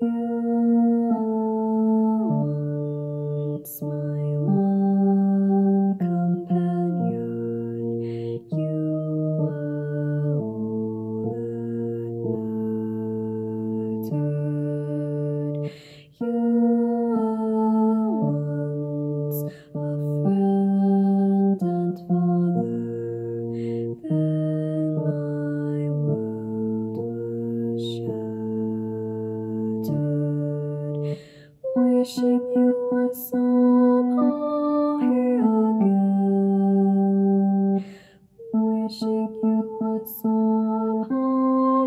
once my one companion, you were all that mattered. You were once a friend and father, then my world was shattered. Wishing you were somehow here again, wishing you were somehow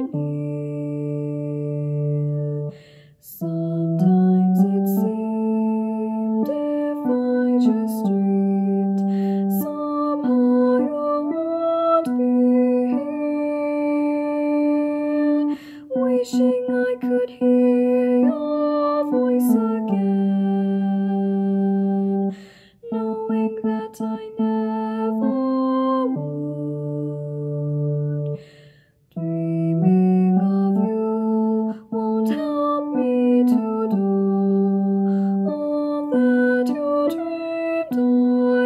near. Sometimes it seemed if I just dreamed, somehow you would be here. Wishing I could hear your voice again, knowing that I never would. Dreaming of you won't help me to do all that you dreamed I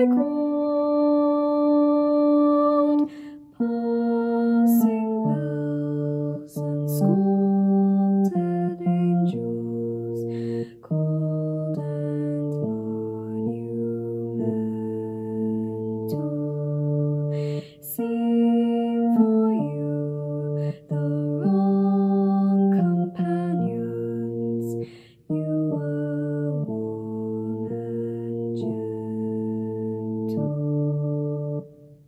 could. Passing bells and scolded angels, cold and monumental, seem for you the wrong companions. You were warm and gentle.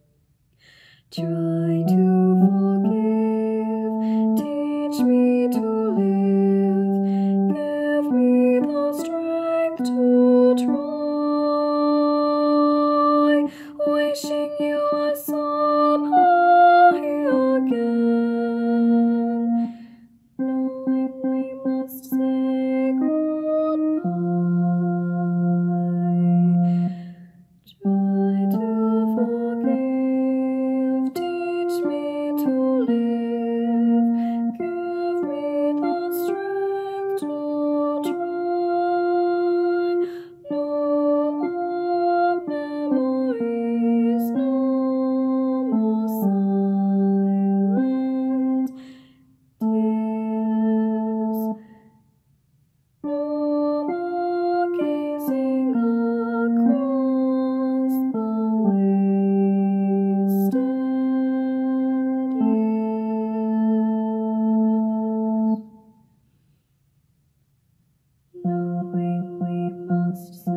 Try to forgive, teach me to live, give me the strength to try. Wishing you were somehow here again, knowing we must say goodbye. Try to forgive, teach me to live, give me the strength to try. No more memories, no more silent tears, no more gazing across the wasted years, knowing we must